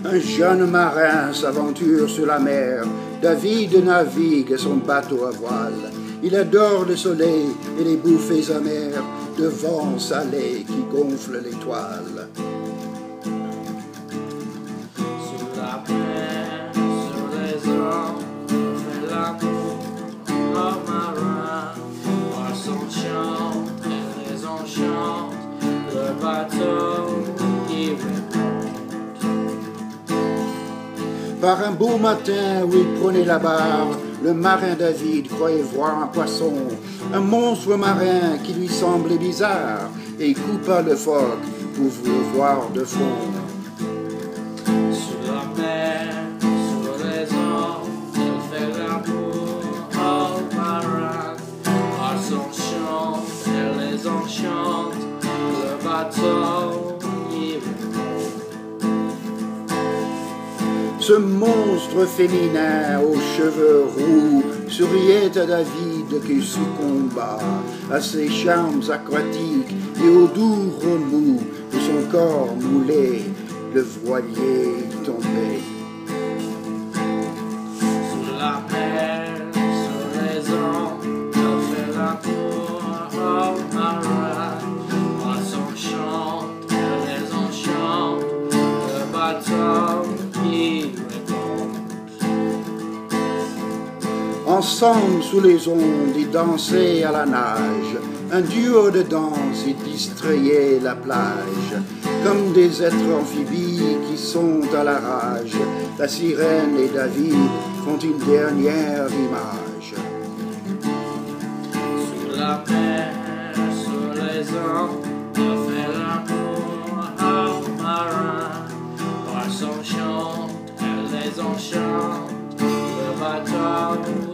Un jeune marin s'aventure sur la mer. David navigue son bateau à voile. Il adore le soleil et les bouffées amères de vent salé qui gonfle l'étoile. Sur la mer, sur les eaux, on fait l'amour, oh marin, poisson chante et les enchante, le bateau qui remonte. Par un beau matin où il prenait la barre, le marin David croyait voir un poisson, un monstre marin qui lui semblait bizarre, et il coupa le phoque pour le voir de fond. Sur la mer, sur les eaux, il fait l'amour, oh marin, poisson chante et les enchante, le bateau qui remonte. Ce monstre féminin aux cheveux roux souriait à David qui succomba à ses charmes aquatiques et au doux remous de son corps moulé, le voilier tombé. Sur la mer, sur les eaux, il fait l'amour, oh marin, poisson chante et les enchante, le bateau qui remonte. Ensemble sous les ondes, ils dansaient à la nage. Un duo de danse, ils distrayaient la plage. Comme des êtres amphibies qui sont à la rage, la sirène et David font une dernière image. Sur la mer, sur les eaux, on fait l'amour, oh marin, poisson chante, elle les enchante, le bateau